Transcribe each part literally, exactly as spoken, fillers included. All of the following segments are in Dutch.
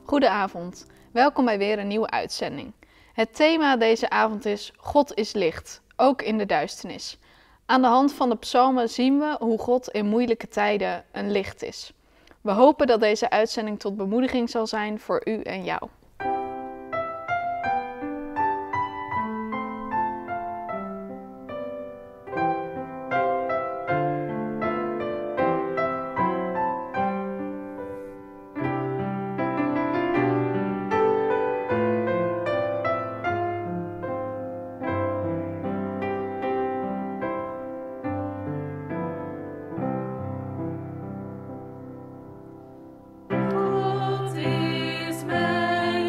Goedenavond, welkom bij weer een nieuwe uitzending. Het thema deze avond is God is licht, ook in de duisternis. Aan de hand van de psalmen zien we hoe God in moeilijke tijden een licht is. We hopen dat deze uitzending tot bemoediging zal zijn voor u en jou. God is mijn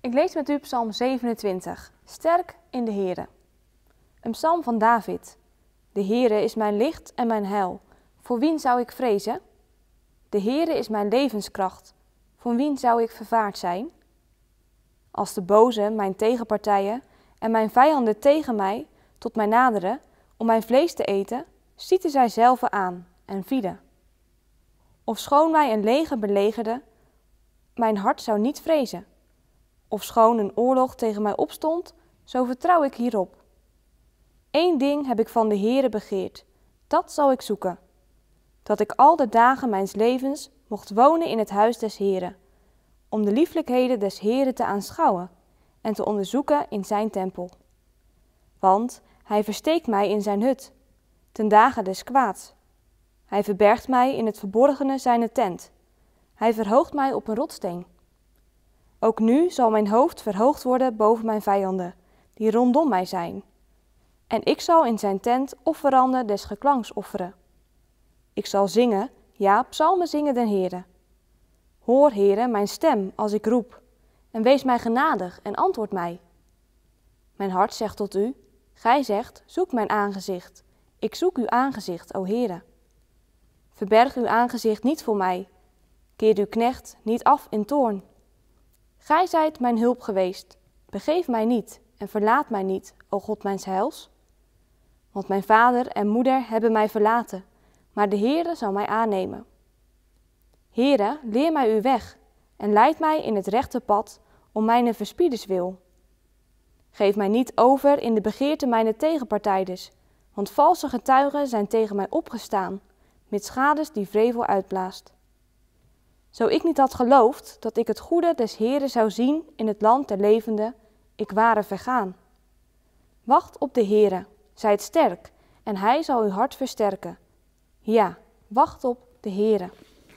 Ik lees met u Psalm zevenentwintig, sterk in de Heere. Een psalm van David. De Heere is mijn licht en mijn heil. Voor wien zou ik vrezen? De Heere is mijn levenskracht. Voor wien zou ik vervaard zijn? Als de bozen, mijn tegenpartijen, en mijn vijanden tegen mij tot mij naderen om mijn vlees te eten, stieten zij zelven aan en vielen. Ofschoon mij een leger belegerde, mijn hart zou niet vrezen. Ofschoon een oorlog tegen mij opstond, zo vertrouw ik hierop. Eén ding heb ik van de Heere begeerd, dat zal ik zoeken. Dat ik al de dagen mijns levens mocht wonen in het huis des Heeren, om de lieflijkheden des Heeren te aanschouwen en te onderzoeken in zijn tempel. Want hij versteekt mij in zijn hut, ten dagen des kwaads. Hij verbergt mij in het verborgene zijne tent. Hij verhoogt mij op een rotssteen. Ook nu zal mijn hoofd verhoogd worden boven mijn vijanden, die rondom mij zijn. En ik zal in zijn tent offeranden des geklanks offeren. Ik zal zingen, ja, psalmen zingen den Heere. Hoor, Heere, mijn stem als ik roep, en wees mij genadig en antwoord mij. Mijn hart zegt tot u, gij zegt, zoek mijn aangezicht. Ik zoek uw aangezicht, o Heere. Verberg uw aangezicht niet voor mij. Keer uw knecht niet af in toorn. Gij zijt mijn hulp geweest. Begeef mij niet en verlaat mij niet, o God mijns heils. Want mijn vader en moeder hebben mij verlaten, maar de Heere zal mij aannemen. Heere, leer mij uw weg en leid mij in het rechte pad om mijn verspieders wil. Geef mij niet over in de begeerte mijner tegenpartijders, want valse getuigen zijn tegen mij opgestaan, met schades die vrevel uitblaast. Zo ik niet had geloofd dat ik het goede des Heeren zou zien in het land der levenden, ik ware vergaan. Wacht op de Heere, zijt sterk, en hij zal uw hart versterken. Ja, wacht op de Heere.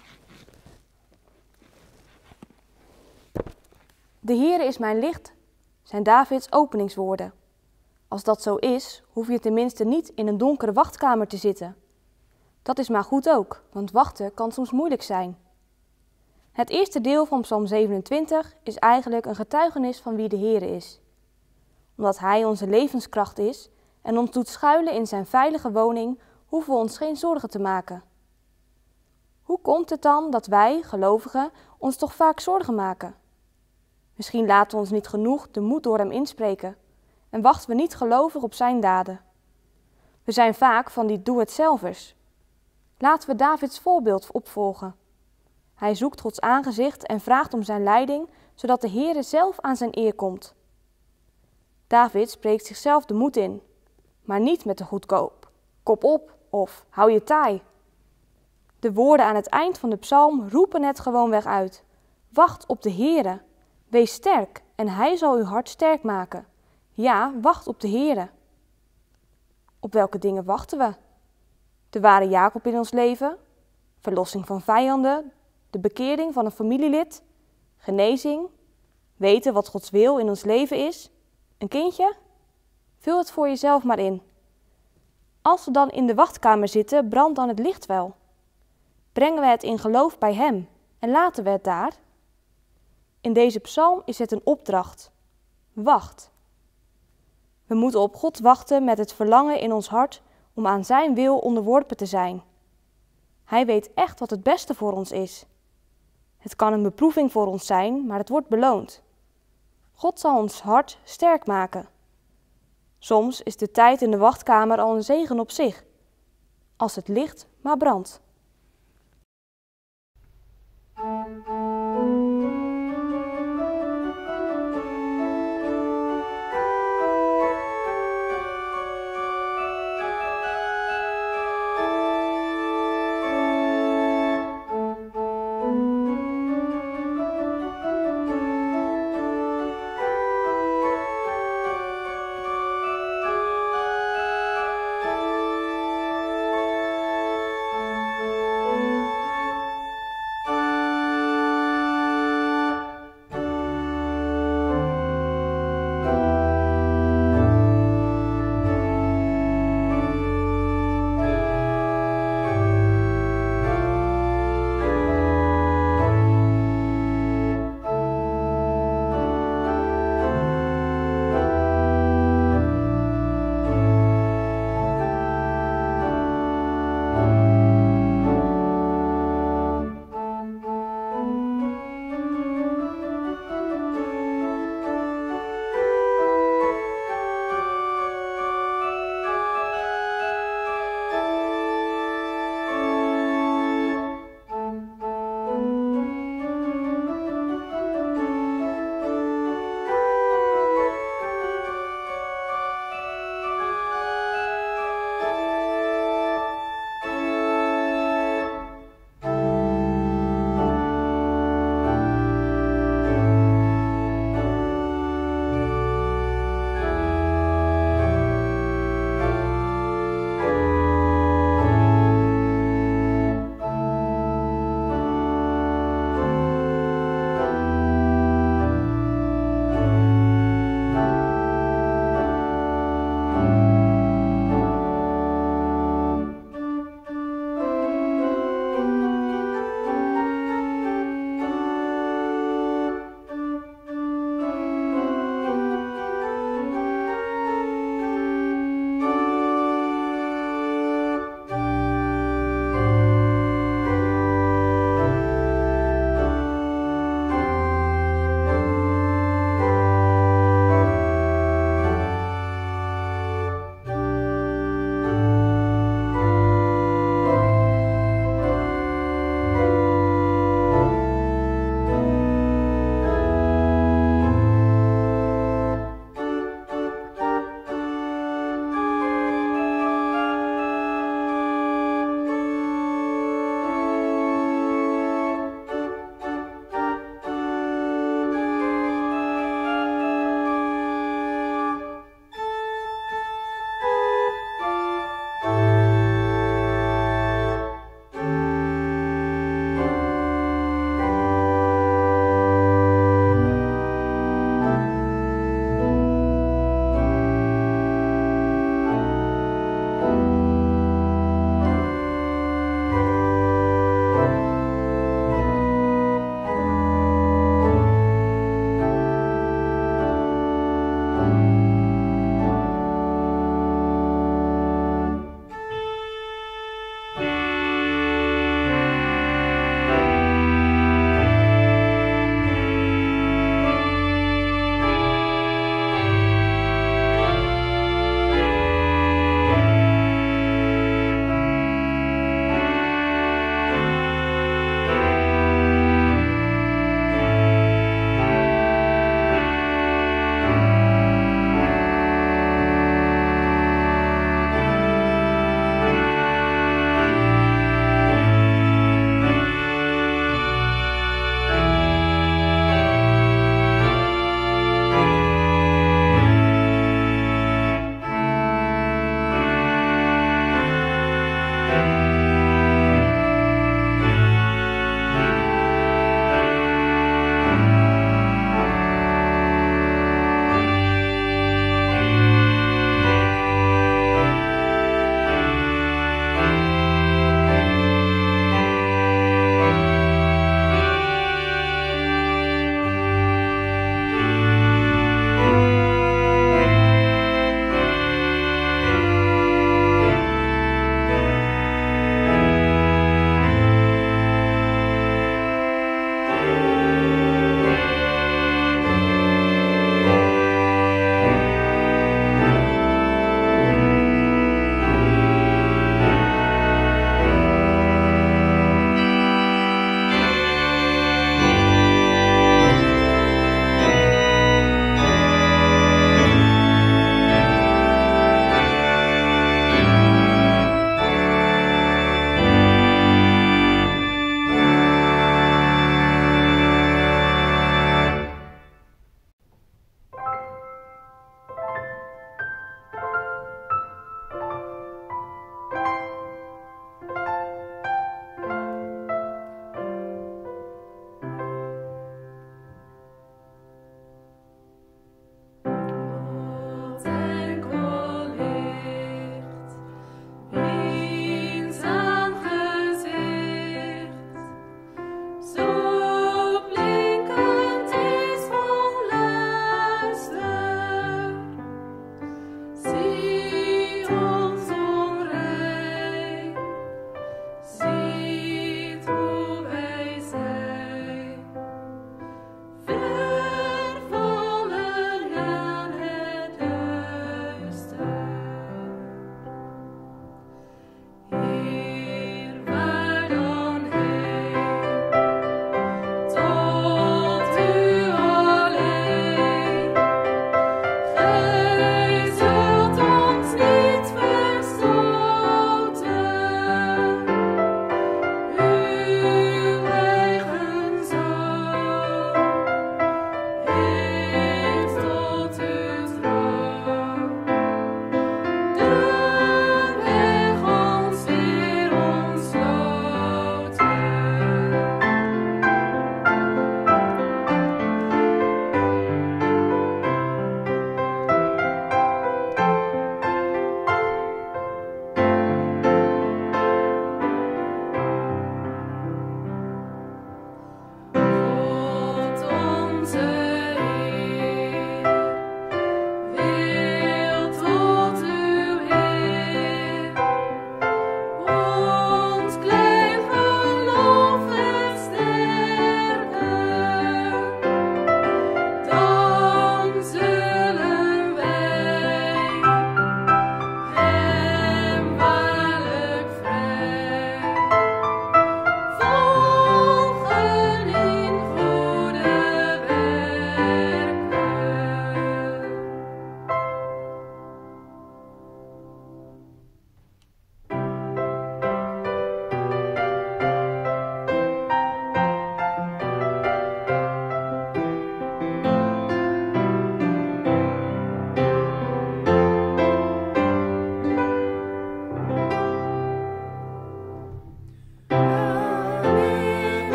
De Heere is mijn licht, zijn Davids openingswoorden. Als dat zo is, hoef je tenminste niet in een donkere wachtkamer te zitten. Dat is maar goed ook, want wachten kan soms moeilijk zijn. Het eerste deel van Psalm zevenentwintig is eigenlijk een getuigenis van wie de Heere is. Omdat Hij onze levenskracht is en ons doet schuilen in zijn veilige woning, hoeven we ons geen zorgen te maken. Hoe komt het dan dat wij, gelovigen, ons toch vaak zorgen maken? Misschien laten we ons niet genoeg de moed door hem inspreken en wachten we niet gelovig op zijn daden. We zijn vaak van die doe-het-zelvers. Laten we Davids voorbeeld opvolgen. Hij zoekt Gods aangezicht en vraagt om zijn leiding, zodat de Heere zelf aan zijn eer komt. David spreekt zichzelf de moed in, maar niet met de goedkoop, kop op of hou je taai. De woorden aan het eind van de psalm roepen het gewoonweg uit. Wacht op de Heere, wees sterk en hij zal uw hart sterk maken. Ja, wacht op de Heere. Op welke dingen wachten we? De ware Jacob in ons leven, verlossing van vijanden, de bekering van een familielid, genezing, weten wat Gods wil in ons leven is, een kindje? Vul het voor jezelf maar in. Als we dan in de wachtkamer zitten, brandt dan het licht wel. Brengen we het in geloof bij Hem en laten we het daar? In deze psalm is het een opdracht. Wacht. We moeten op God wachten met het verlangen in ons hart om aan zijn wil onderworpen te zijn. Hij weet echt wat het beste voor ons is. Het kan een beproeving voor ons zijn, maar het wordt beloond. God zal ons hart sterk maken. Soms is de tijd in de wachtkamer al een zegen op zich, als het licht maar brandt.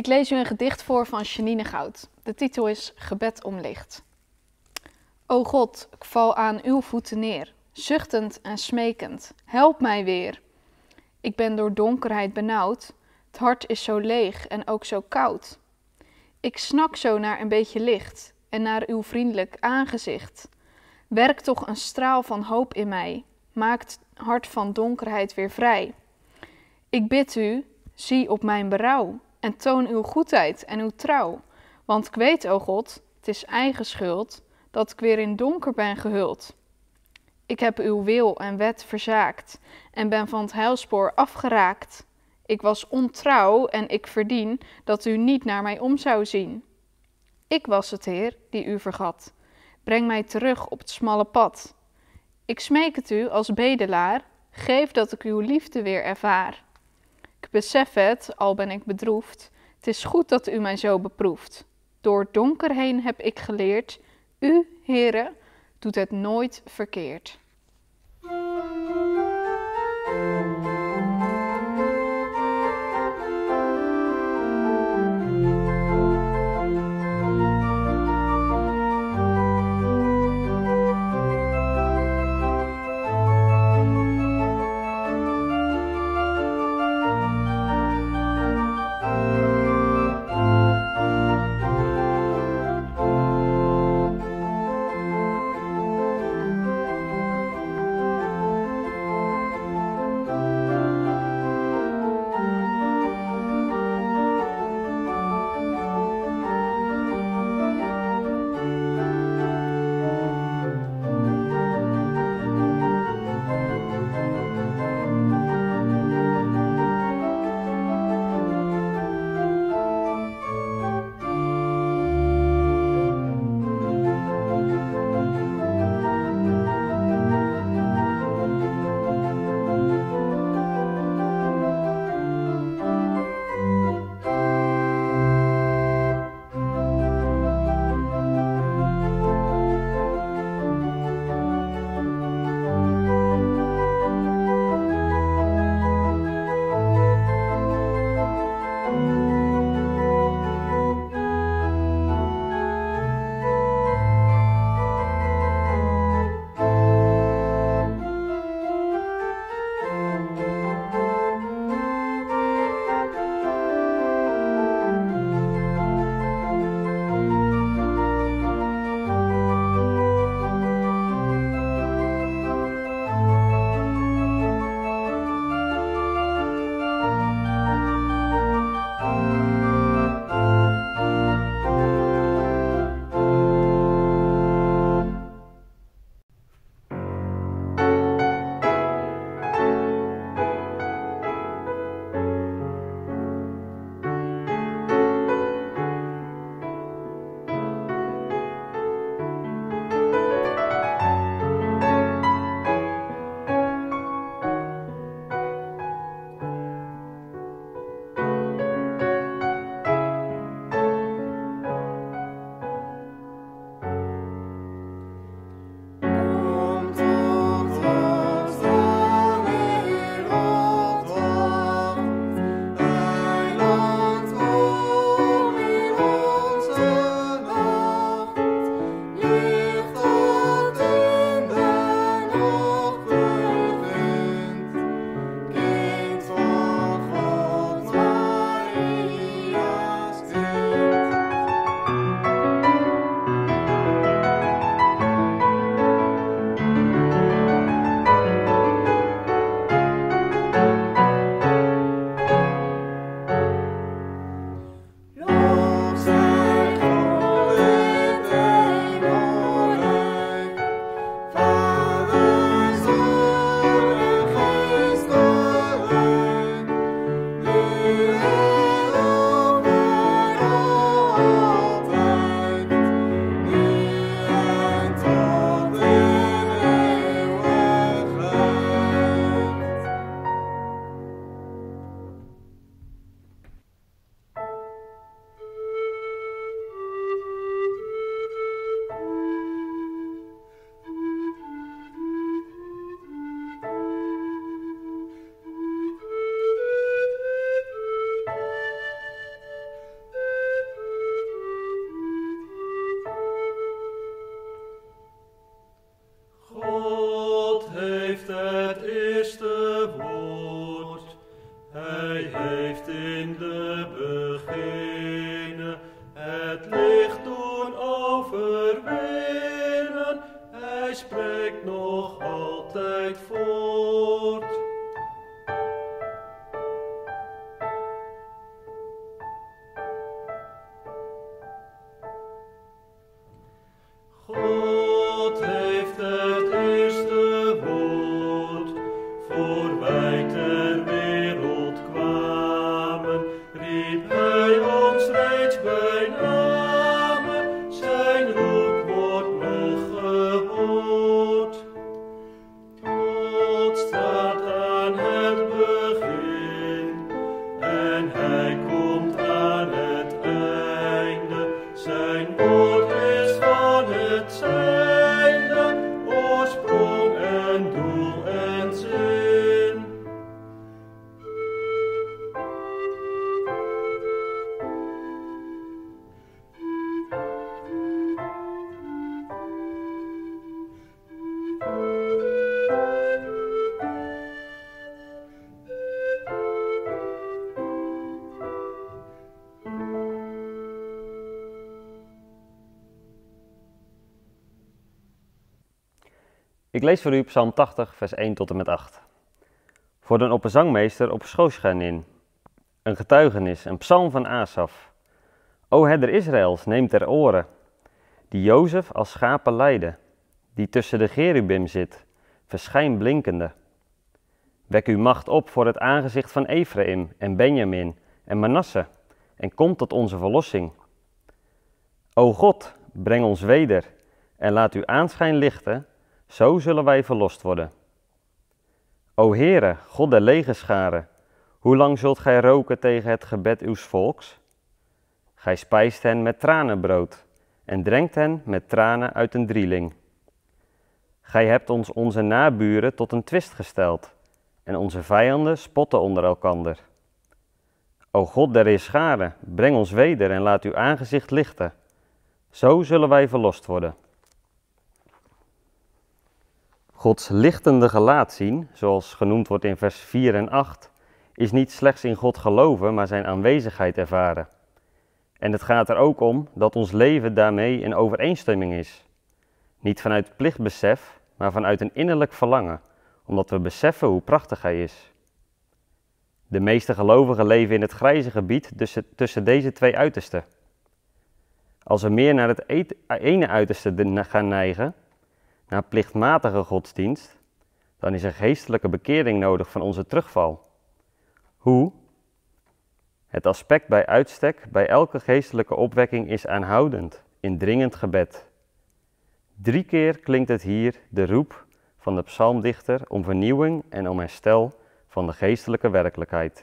lees u een gedicht voor van Janine Goud. De titel is Gebed om licht. O God, ik val aan uw voeten neer, zuchtend en smekend. Help mij weer. Ik ben door donkerheid benauwd. Het hart is zo leeg en ook zo koud. Ik snak zo naar een beetje licht en naar uw vriendelijk aangezicht. Werk toch een straal van hoop in mij. Maak het hart van donkerheid weer vrij. Ik bid u, zie op mijn berouw en toon uw goedheid en uw trouw. Want ik weet, o God, het is eigen schuld dat ik weer in donker ben gehuld. Ik heb uw wil en wet verzaakt en ben van het heilspoor afgeraakt. Ik was ontrouw en ik verdien dat u niet naar mij om zou zien. Ik was het, Heer, die u vergat. Breng mij terug op het smalle pad. Ik smeek het u als bedelaar, geef dat ik uw liefde weer ervaar. Ik besef het, al ben ik bedroefd, het is goed dat u mij zo beproeft. Door het donker heen heb ik geleerd, u, Heere, doet het nooit verkeerd. Hij spreekt nog altijd voort. God heeft het eerste woord, voor wij ter wereld kwamen, riep Hij ons reeds bij name, zijn roep wordt nog gehoord. God staat aan het begin, en Hij komt aan het einde, zijn woord is van het zijnde, oorsprong en doel en zin. Ik lees voor u Psalm tachtig, vers één tot en met acht. Voor den opperzangmeester op Schoosganin. Een getuigenis, een psalm van Asaf. O herder Israëls, neem ter oren, die Jozef als schapen leidde, die tussen de cherubim zit, verschijn blinkende. Wek uw macht op voor het aangezicht van Ephraim en Benjamin en Manasse, en kom tot onze verlossing. O God, breng ons weder, en laat uw aanschijn lichten, zo zullen wij verlost worden. O Heere, God der legerscharen, hoe lang zult gij roken tegen het gebed uws volks? Gij spijst hen met tranenbrood en drenkt hen met tranen uit een drieling. Gij hebt ons onze naburen tot een twist gesteld en onze vijanden spotten onder elkander. O God der heerscharen, breng ons weder en laat uw aangezicht lichten, zo zullen wij verlost worden. Gods lichtende gelaat zien, zoals genoemd wordt in vers vier en acht, is niet slechts in God geloven, maar zijn aanwezigheid ervaren. En het gaat er ook om dat ons leven daarmee in overeenstemming is. Niet vanuit plichtbesef, maar vanuit een innerlijk verlangen, omdat we beseffen hoe prachtig Hij is. De meeste gelovigen leven in het grijze gebied tussen, tussen deze twee uitersten. Als we meer naar het ene uiterste gaan neigen, naar plichtmatige godsdienst, dan is er geestelijke bekering nodig van onze terugval. Hoe? Het aspect bij uitstek bij elke geestelijke opwekking is aanhoudend, indringend gebed. Drie keer klinkt het hier de roep van de psalmdichter om vernieuwing en om herstel van de geestelijke werkelijkheid.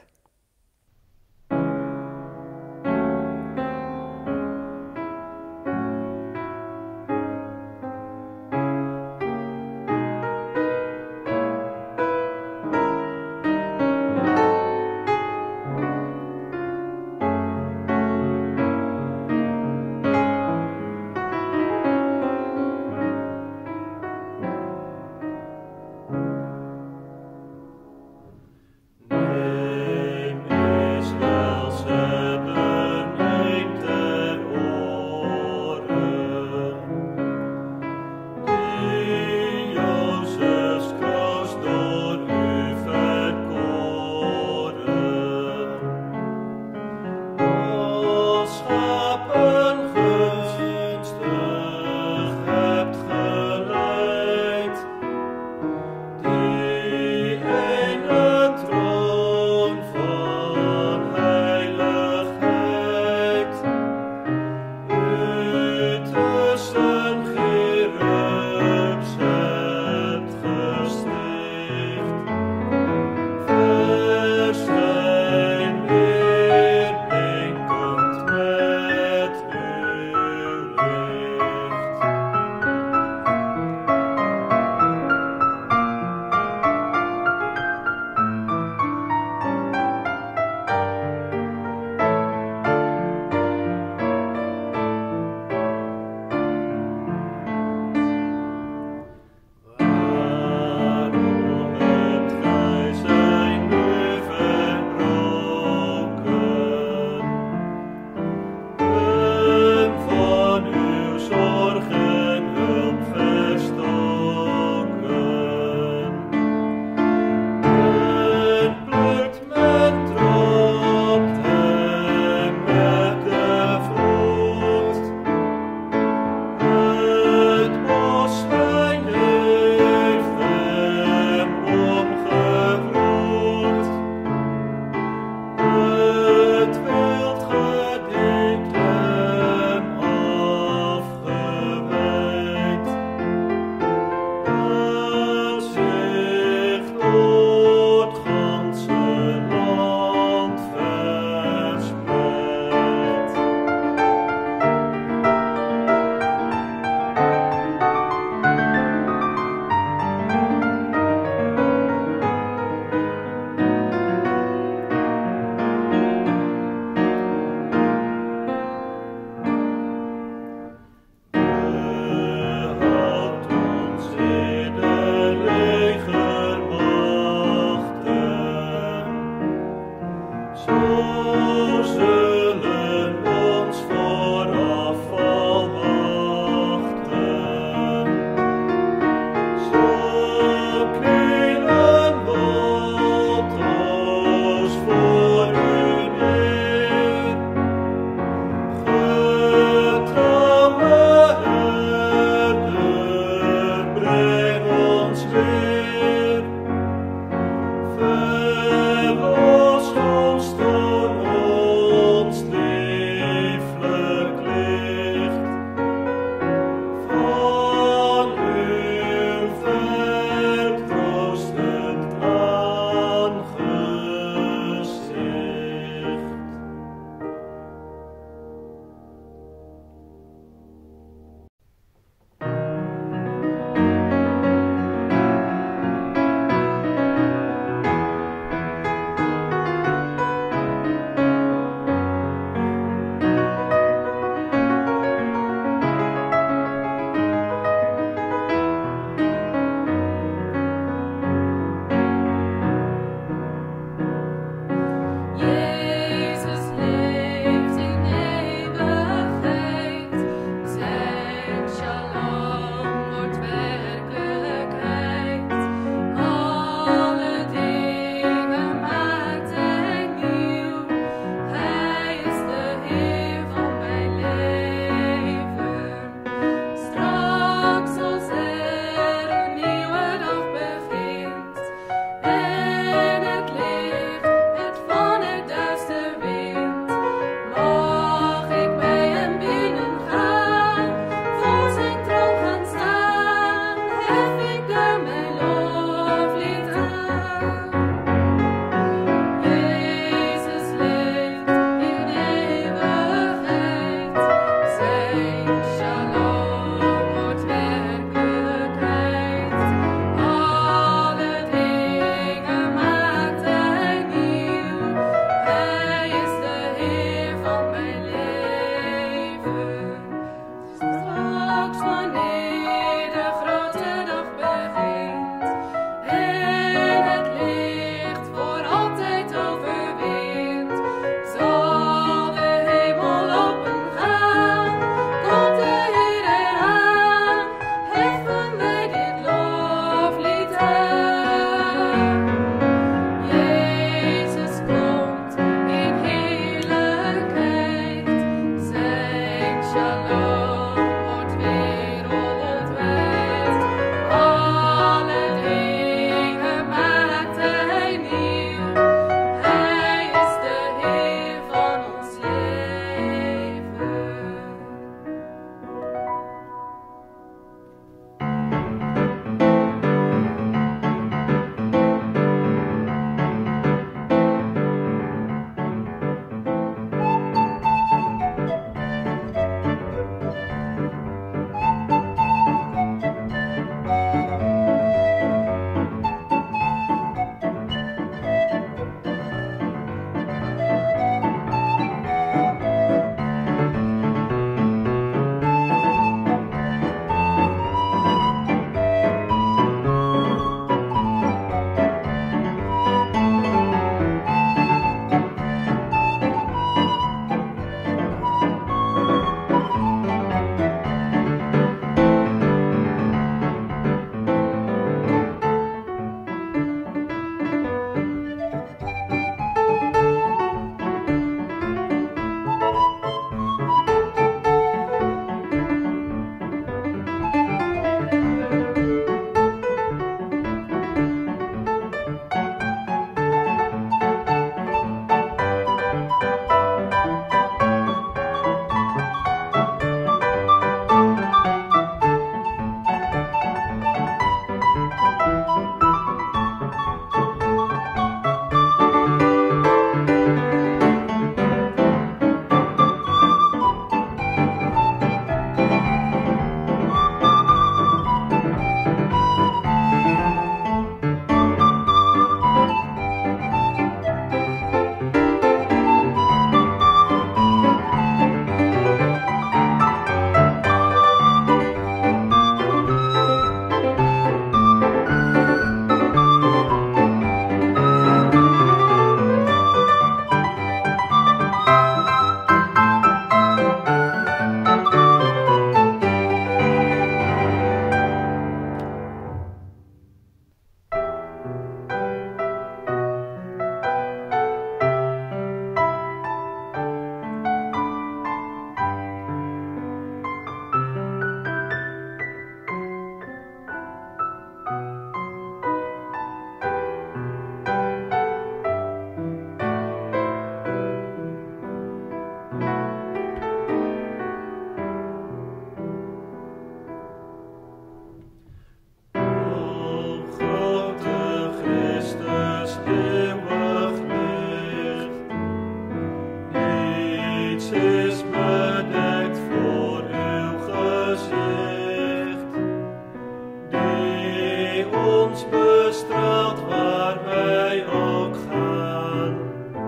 ons bestraalt waar wij ook gaan.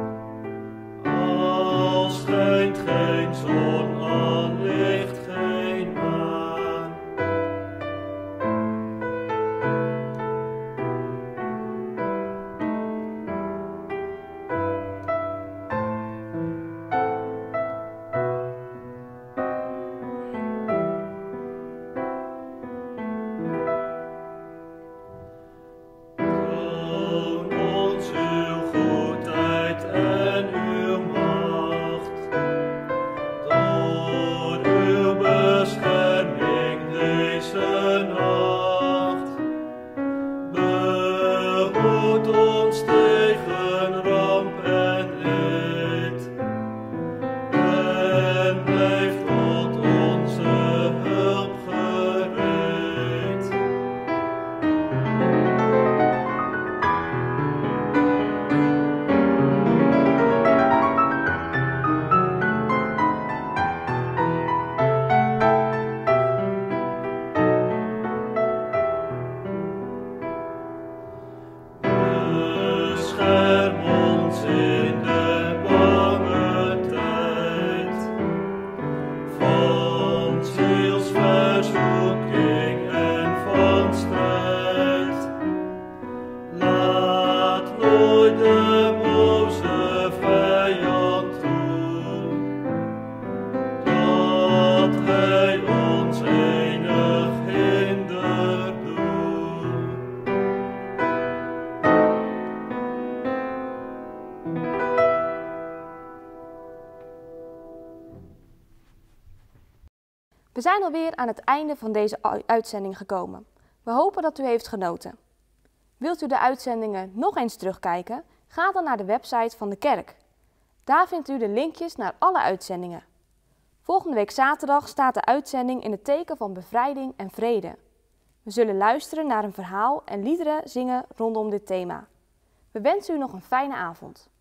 Al schijnt geen zon, al ligt geen maan. Toon ons uw goedheid en uw macht. Door uw bescherming deze nacht. Behoed ons tegen ramp en leed. En blijf tot onze hulp gereed. Bescherm ons in de bange tijd van zielsverzoeking en van strijd. Laat nooit de boze vijand toe dat hij ons enig hinder doet. We zijn alweer aan het einde van deze u- uitzending gekomen. We hopen dat u heeft genoten. Wilt u de uitzendingen nog eens terugkijken? Ga dan naar de website van de kerk. Daar vindt u de linkjes naar alle uitzendingen. Volgende week zaterdag staat de uitzending in het teken van bevrijding en vrede. We zullen luisteren naar een verhaal en liederen zingen rondom dit thema. We wensen u nog een fijne avond.